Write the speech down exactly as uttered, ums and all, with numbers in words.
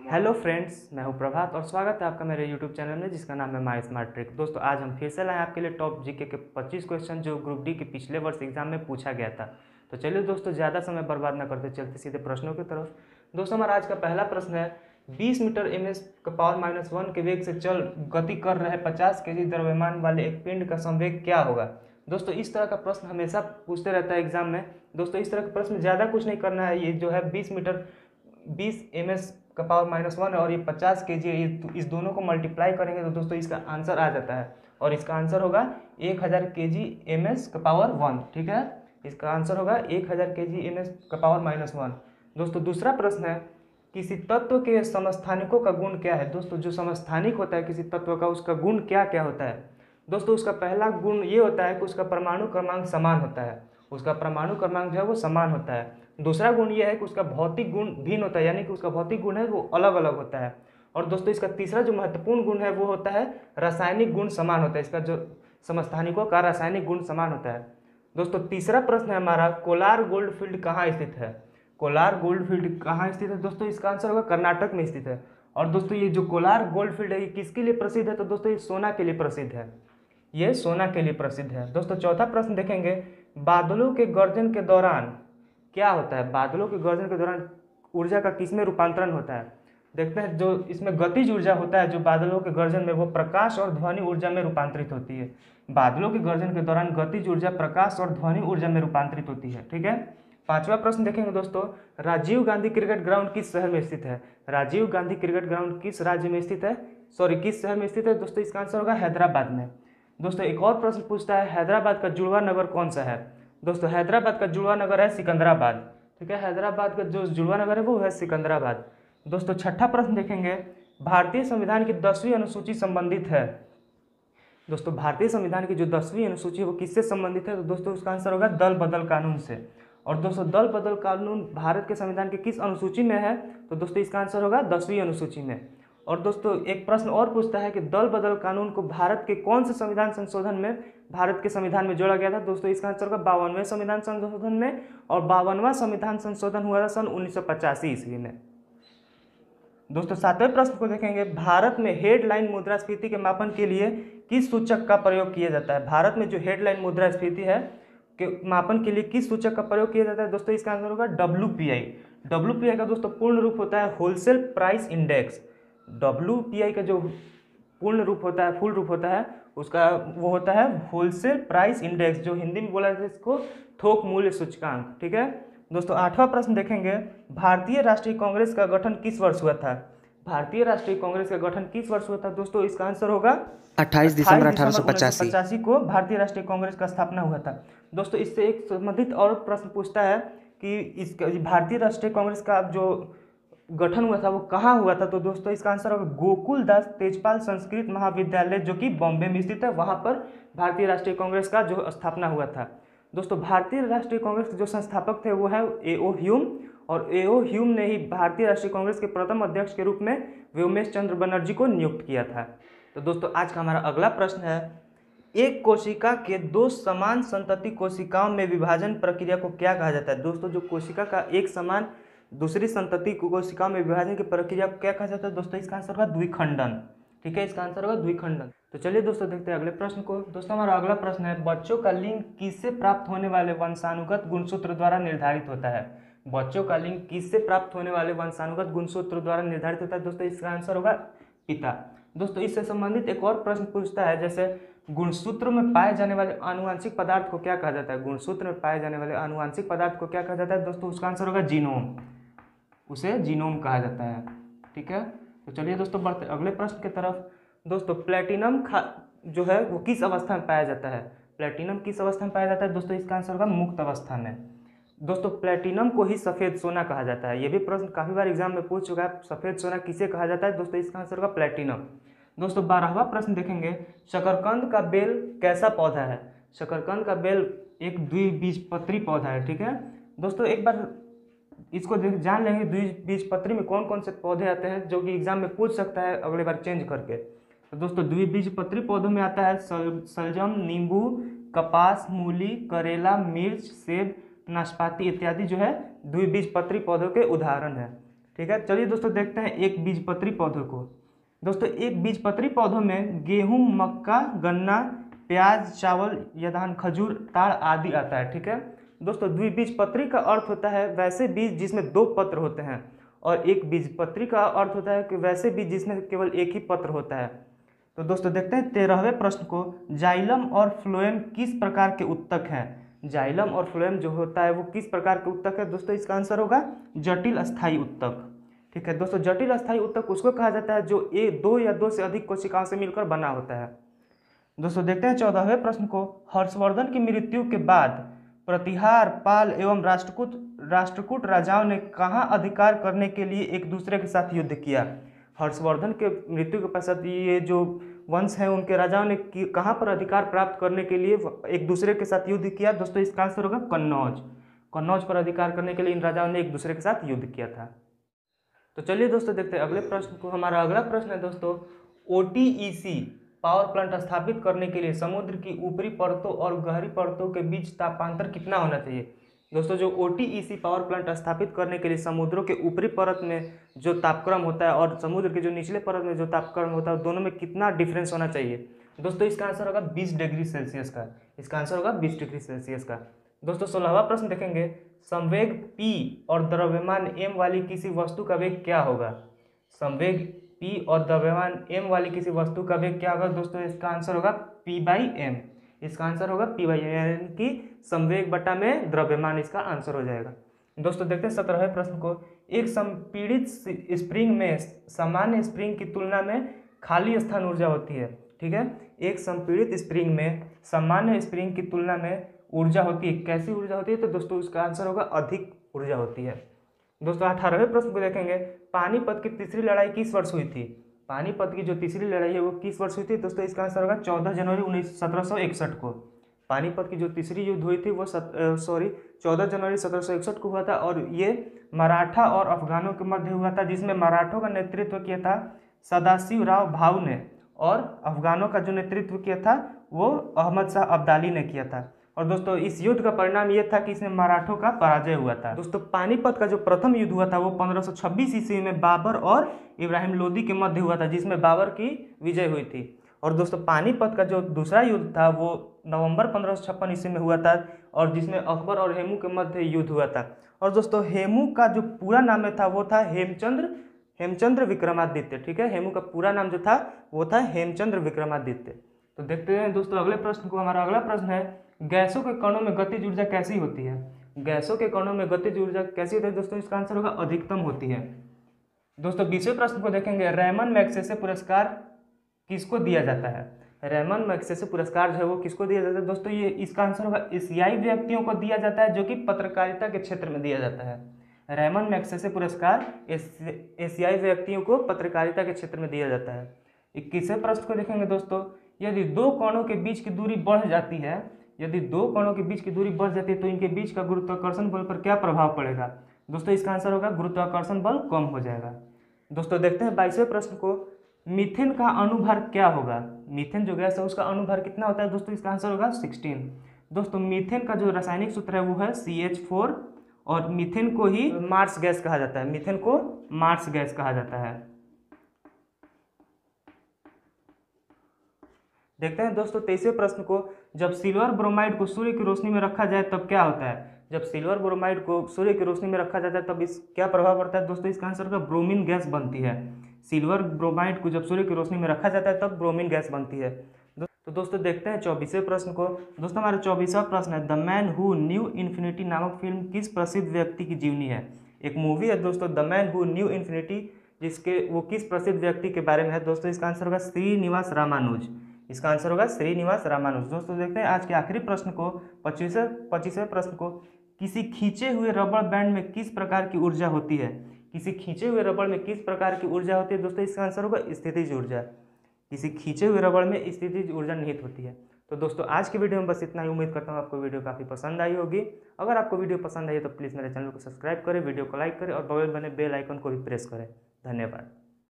Hello friends, मैं हूं प्रभात और स्वागत है आपका मेरे यूट्यूब चैनल में जिसका नाम है माई स्मार्ट ट्रिक। दोस्तों, आज हम फिर से लाए आपके लिए टॉप जीके के पच्चीस क्वेश्चन जो ग्रुप डी के पिछले वर्ष एग्जाम में पूछा गया था। तो चलिए दोस्तों, ज़्यादा समय बर्बाद न करते चलते सीधे प्रश्नों की तरफ। दोस्तों, हमारा आज का पहला प्रश्न है, बीस मीटर एम एस का पावर माइनस वन के वेग से चल गति कर रहे पचास के जी द्रव्यमान वाले एक पिंड का संवेग क्या होगा। दोस्तों, इस तरह का प्रश्न हमेशा पूछते रहता है एग्जाम में। दोस्तों, इस तरह का प्रश्न ज़्यादा कुछ नहीं करना है। ये जो है बीस मीटर बीस एम एस का पावर माइनस वन और ये पचास के जी, इस दोनों को मल्टीप्लाई करेंगे तो दोस्तों इसका आंसर आ जाता है और इसका आंसर होगा एक हज़ार के जी एम एस का पावर वन। ठीक है, इसका आंसर होगा एक हज़ार के जी एम एस का पावर माइनस वन। दोस्तों, दूसरा प्रश्न है, किसी तत्व के समस्थानिकों का गुण क्या है। दोस्तों, जो समस्थानिक होता है किसी तत्व का, उसका गुण क्या क्या होता है। दोस्तों, उसका पहला गुण ये होता है कि उसका परमाणु क्रमांक समान होता है। उसका परमाणु क्रमांक जो है वो समान होता है। दूसरा गुण यह है कि उसका भौतिक गुण भिन्न होता है, यानी कि उसका भौतिक गुण है वो अलग अलग होता है। और दोस्तों, इसका तीसरा जो महत्वपूर्ण गुण है वो होता है रासायनिक गुण समान होता है। इसका जो समस्थानिकों का रासायनिक गुण समान होता है। दोस्तों, तीसरा प्रश्न है हमारा, कोलार गोल्ड फील्ड कहाँ स्थित है। कोलार गोल्ड फील्ड कहाँ स्थित है। दोस्तों, इसका आंसर होगा कर्नाटक में स्थित है। और दोस्तों, ये जो कोलार गोल्ड फील्ड है ये किसके लिए प्रसिद्ध है। तो दोस्तों, ये सोना के लिए प्रसिद्ध है। ये सोना के लिए प्रसिद्ध है। दोस्तों, चौथा प्रश्न देखेंगे, बादलों के गर्जन के दौरान क्या होता है। बादलों के गर्जन के दौरान ऊर्जा का किसमें रूपांतरण होता है। देखते हैं, जो इसमें गतिज ऊर्जा होता है जो बादलों के गर्जन में, वो प्रकाश और ध्वनि ऊर्जा में रूपांतरित होती है। बादलों के गर्जन के दौरान गतिज ऊर्जा प्रकाश और ध्वनि ऊर्जा में रूपांतरित होती है। ठीक है, पांचवा प्रश्न देखेंगे दोस्तों, राजीव गांधी क्रिकेट ग्राउंड किस शहर में स्थित है। राजीव गांधी क्रिकेट ग्राउंड किस राज्य में स्थित है, सॉरी किस शहर में स्थित है। दोस्तों, इसका आंसर होगा हैदराबाद में। दोस्तों, एक और प्रश्न पूछता है, हैदराबाद का जुड़वा नगर कौन सा है। दोस्तों, हैदराबाद का जुड़वा नगर है सिकंदराबाद। ठीक है, हैदराबाद का जो जुड़वा नगर है वो है सिकंदराबाद। दोस्तों, छठा प्रश्न देखेंगे, भारतीय संविधान की दसवीं अनुसूची संबंधित है। दोस्तों, भारतीय संविधान की जो दसवीं अनुसूची है वो किससे संबंधित है। तो दोस्तों, उसका आंसर होगा दल बदल कानून से। और दोस्तों, दल बदल कानून भारत के संविधान के किस अनुसूची में है। तो दोस्तों, इसका आंसर होगा दसवीं अनुसूची में। और दोस्तों, एक प्रश्न और पूछता है कि दल बदल कानून को भारत के कौन से संविधान संशोधन में भारत के संविधान में जोड़ा गया था। दोस्तों, इसका आंसर होगा बावनवें संविधान संशोधन में। और बावनवा संविधान संशोधन हुआ था सन उन्नीस सौ पचासी ईस्वी में। दोस्तों, सातवें प्रश्न को देखेंगे, भारत में हेडलाइन मुद्रास्फीति के मापन के लिए किस सूचक का प्रयोग किया जाता है। भारत में जो हेडलाइन मुद्रास्फीति है के मापन के लिए किस सूचक का प्रयोग किया जाता है। दोस्तों, इसका आंसर होगा W P I. W P I का दोस्तों पूर्ण रूप होता है wholesale price index. W P I का जो पूर्ण रूप होता है, फुल रूप होता है उसका, वो होता है होलसेल प्राइस इंडेक्स, जो हिंदी में बोला जाता है इसको थोक मूल्य सूचकांक। ठीक है दोस्तों, आठवां प्रश्न देखेंगे, भारतीय राष्ट्रीय कांग्रेस का गठन किस वर्ष हुआ था। भारतीय राष्ट्रीय कांग्रेस का गठन किस वर्ष हुआ था। दोस्तों, इसका आंसर होगा अट्ठाईस दिसंबर अठारह सौ पचासी पचासी को भारतीय राष्ट्रीय कांग्रेस का स्थापना हुआ था। दोस्तों, इससे एक संबंधित और प्रश्न पूछता है कि इस भारतीय राष्ट्रीय कांग्रेस का जो गठन हुआ था वो कहाँ हुआ था। तो दोस्तों, इसका आंसर होगा गोकुल दास तेजपाल संस्कृत महाविद्यालय, जो कि बॉम्बे में स्थित है। वहाँ पर भारतीय राष्ट्रीय कांग्रेस का जो स्थापना हुआ था। दोस्तों, भारतीय राष्ट्रीय कांग्रेस के जो संस्थापक थे वो है ए ओ ह्यूम। और ए ओ ह्यूम ने ही भारतीय राष्ट्रीय कांग्रेस के प्रथम अध्यक्ष के रूप में व्योमेश चंद्र बनर्जी को नियुक्त किया था। तो दोस्तों, आज का हमारा अगला प्रश्न है, एक कोशिका के दो समान संतति कोशिकाओं में विभाजन प्रक्रिया को क्या कहा जाता है। दोस्तों, जो कोशिका का एक समान दूसरी संतति कोशिकाओं में विभाजन की प्रक्रिया को क्या कहा जाता है। दोस्तों, इसका आंसर होगा द्विखंडन। ठीक है, इसका आंसर होगा द्विखंडन। तो चलिए दोस्तों, देखते हैं अगले प्रश्न को। दोस्तों, हमारा अगला प्रश्न है, बच्चों का लिंग किससे प्राप्त होने वाले वंशानुगत गुणसूत्र द्वारा निर्धारित होता है। बच्चों का लिंग किससे प्राप्त होने वाले वंशानुगत गुणसूत्र द्वारा निर्धारित होता है। दोस्तों, इसका आंसर होगा पिता। दोस्तों, इससे संबंधित एक और प्रश्न पूछता है, जैसे गुणसूत्र में पाए जाने वाले आनुवांशिक पदार्थ को क्या कहा जाता है। गुणसूत्र में पाए जाने वाले आनुवांशिक पदार्थ को क्या कहा जाता है। दोस्तों, उसका आंसर होगा जीनोम। उसे जीनोम कहा जाता है। ठीक है, तो चलिए दोस्तों, बढ़ते अगले प्रश्न की तरफ। दोस्तों, प्लेटिनम खा जो है वो किस अवस्था में पाया जाता है। प्लेटिनम किस अवस्था में पाया जाता है। दोस्तों, इसका आंसर होगा मुक्त अवस्था में। दोस्तों, प्लेटिनम को ही सफ़ेद सोना कहा जाता है। ये भी प्रश्न काफ़ी बार एग्जाम में पूछ चुका है, सफ़ेद सोना किसे कहा जाता है। दोस्तों, इसका आंसर होगा प्लेटिनम। दोस्तों, बारहवां प्रश्न देखेंगे, शकरकंद का बेल कैसा पौधा है। शकरकंद का बेल एक द्विबीजपत्री पौधा है। ठीक है दोस्तों, एक बार इसको देख जान लेंगे द्विबीजपत्री में कौन कौन से पौधे आते हैं, जो कि एग्जाम में पूछ सकता है अगले बार चेंज करके। तो दोस्तों, द्विबीजपत्री पौधों में आता है सल, सलजम, नींबू, कपास, मूली, करेला, मिर्च, सेब, नाशपाती इत्यादि जो है द्विबीजपत्री पौधों के उदाहरण है। ठीक है। चलिए दोस्तों देखते हैं एक बीजपत्री पौधों को। दोस्तों एक बीजपत्री पौधों में गेहूं, मक्का, गन्ना, प्याज, चावल या धान, खजूर, ताड़ आदि आता है। ठीक है दोस्तों, द्विबीजपत्री का अर्थ होता है वैसे बीज जिसमें दो पत्र होते हैं, और एक बीजपत्री का अर्थ होता है कि वैसे बीज जिसमें केवल एक ही पत्र होता है। तो दोस्तों देखते हैं तेरहवें प्रश्न को, जाइलम और फ्लोएम किस प्रकार के उत्तक हैं। जाइलम और फ्लोएम जो होता है वो किस प्रकार के उत्तक है। दोस्तों इसका आंसर होगा जटिल अस्थायी उत्तक। ठीक है दोस्तों, जटिल अस्थायी उत्तक उसको कहा जाता है जो एक दो या दो से अधिक कोशिकाओं से मिलकर बना होता है। दोस्तों देखते हैं चौदहवें प्रश्न को, हर्षवर्धन की मृत्यु के बाद प्रतिहार, पाल एवं राष्ट्रकूट राष्ट्रकूट राजाओं ने कहाँ अधिकार करने के लिए एक दूसरे के साथ युद्ध किया। हर्षवर्धन के मृत्यु के पश्चात ये जो वंश हैं उनके राजाओं ने कहाँ पर अधिकार प्राप्त करने के लिए एक दूसरे के साथ युद्ध किया। दोस्तों इसका आंसर होगा कन्नौज। कन्नौज पर अधिकार करने के लिए इन राजाओं ने एक दूसरे के साथ युद्ध किया था। तो चलिए दोस्तों देखते हैं अगले प्रश्न को। हमारा अगला प्रश्न है दोस्तों, O T E C power plant स्थापित करने के लिए समुद्र की ऊपरी परतों और गहरी परतों के बीच तापांतर कितना होना चाहिए। दोस्तों जो O T E C power plant स्थापित करने के लिए समुद्रों के ऊपरी परत में जो तापक्रम होता है और समुद्र के जो निचले परत में जो तापक्रम होता है दोनों में कितना डिफरेंस होना चाहिए। दोस्तों इसका आंसर होगा बीस डिग्री सेल्सियस का। इसका आंसर होगा बीस डिग्री सेल्सियस का। दोस्तों सोलहवां प्रश्न देखेंगे, संवेग P और द्रव्यमान m वाली किसी वस्तु का वेग क्या होगा। संवेग P और द्रव्यमान m वाली किसी वस्तु का वेग क्या होगा। दोस्तों इसका आंसर होगा P बाई एम। इसका आंसर होगा P बाई एम, यानी कि संवेग बटा में द्रव्यमान इसका आंसर हो जाएगा। दोस्तों देखते हैं सत्रहवें प्रश्न को, एक संपीड़ित स्प्रिंग में सामान्य स्प्रिंग की तुलना में खाली स्थान ऊर्जा होती है। ठीक है, एक संपीड़ित स्प्रिंग में सामान्य स्प्रिंग की तुलना में ऊर्जा होती है। कैसी ऊर्जा होती है। तो दोस्तों उसका आंसर होगा अधिक ऊर्जा होती है। दोस्तों अठारहवें प्रश्न को देखेंगे, पानीपत की तीसरी लड़ाई किस वर्ष हुई थी। पानीपत की जो तीसरी लड़ाई है वो किस वर्ष हुई थी। दोस्तों इसका आंसर होगा चौदह जनवरी उन्नीस सत्रह सौ इकसठ को। पानीपत की जो तीसरी युद्ध हुई थी वो सॉरी चौदह जनवरी सत्रह सौ इकसठ को हुआ था, और ये मराठा और अफगानों के मध्य हुआ था, जिसमें मराठों का नेतृत्व किया था सदाशिव राव भाऊ ने, और अफगानों का जो नेतृत्व किया था वो अहमद शाह अब्दाली ने किया था। और दोस्तों इस युद्ध का परिणाम ये था कि इसमें मराठों का पराजय हुआ था। दोस्तों पानीपत का जो प्रथम युद्ध हुआ था वो पंद्रह सौ छब्बीस ईस्वी में बाबर और इब्राहिम लोदी के मध्य हुआ था, जिसमें बाबर की विजय हुई थी। और दोस्तों पानीपत का जो दूसरा युद्ध था वो नवंबर पंद्रह सौ छप्पन ईस्वी में हुआ था, और जिसमें अकबर और हेमू के मध्य युद्ध हुआ था। और दोस्तों हेमू का जो पूरा नाम था वो था हेमचंद्र हेमचंद्र विक्रमादित्य। ठीक है, हेमू का पूरा नाम जो था वो था हेमचंद्र विक्रमादित्य। तो देखते हैं दोस्तों अगले प्रश्न को। हमारा अगला प्रश्न है, गैसों के कणों में गतिज ऊर्जा कैसी होती है। गैसों के कणों में गतिज ऊर्जा कैसी होती है। दोस्तों इसका आंसर होगा अधिकतम होती है। दोस्तों बीसवें प्रश्न को देखेंगे, रैमन मैग्सेसे पुरस्कार किसको दिया जाता है। रैमन मैग्सेसे पुरस्कार जो है वो किसको दिया जाता है। दोस्तों ये इसका आंसर होगा एशियाई व्यक्तियों को दिया जाता है, जो कि पत्रकारिता के क्षेत्र में दिया जाता है। रैमन मैग्सेसे पुरस्कार एशियाई व्यक्तियों को पत्रकारिता के क्षेत्र में दिया जाता है। इक्कीसवें प्रश्न को देखेंगे दोस्तों, यदि दो कणों के बीच की दूरी बढ़ जाती है यदि दो कणों के बीच की दूरी बढ़ जाती है तो इनके बीच का गुरुत्वाकर्षण बल पर क्या प्रभाव पड़ेगा। दोस्तों इसका आंसर होगा गुरुत्वाकर्षण बल कम हो जाएगा। दोस्तों देखते हैं बाईसवें प्रश्न को, मीथेन का अणुभार क्या होगा। मीथेन जो गैस है उसका अणुभार कितना होता है। दोस्तों इसका आंसर होगा सोलह। दोस्तों मीथेन का जो रासायनिक सूत्र है वो है सी एच फोर, और मीथेन को ही मार्स गैस कहा जाता है। मीथेन को मार्स गैस कहा जाता है। देखते हैं दोस्तों तेईसवें प्रश्न को, जब सिल्वर ब्रोमाइड को सूर्य की रोशनी में रखा जाए तब क्या होता है। जब सिल्वर ब्रोमाइड को सूर्य की रोशनी में रखा जाता है तब इस क्या प्रभाव पड़ता है। दोस्तों इसका आंसर होगा ब्रोमीन गैस बनती है। सिल्वर ब्रोमाइड को जब सूर्य की रोशनी में रखा जाता है तब ब्रोमीन गैस बनती है। तो दोस्तों देखते हैं चौबीसवें प्रश्न को। दोस्तों हमारा चौबीसवां प्रश्न है, the man who knew infinity नामक फिल्म किस प्रसिद्ध व्यक्ति की जीवनी है। एक मूवी है दोस्तों the man who knew infinity, जिसके वो किस प्रसिद्ध व्यक्ति के बारे में है। दोस्तों इसका आंसर होगा श्रीनिवास रामानुज। इसका आंसर होगा श्रीनिवास रामानुज। दोस्तों देखते हैं आज के आखिरी प्रश्न को, पच्चीसवें पच्चीसवें प्रश्न को, किसी खींचे हुए रबड़ बैंड में किस प्रकार की ऊर्जा होती है। किसी खींचे हुए रबड़ में किस प्रकार की ऊर्जा होती है। दोस्तों इसका आंसर होगा स्थितिज ऊर्जा। किसी खींचे हुए रबड़ में स्थितिज ऊर्जा निहित होती है। तो दोस्तों आज की वीडियो में बस इतना ही। उम्मीद करता हूँ आपको वीडियो काफ़ी पसंद आई होगी। अगर आपको वीडियो पसंद आई तो प्लीज़ मेरे चैनल को सब्सक्राइब करें, वीडियो को लाइक करें और बगल बने बेल आइकन को भी प्रेस करें। धन्यवाद।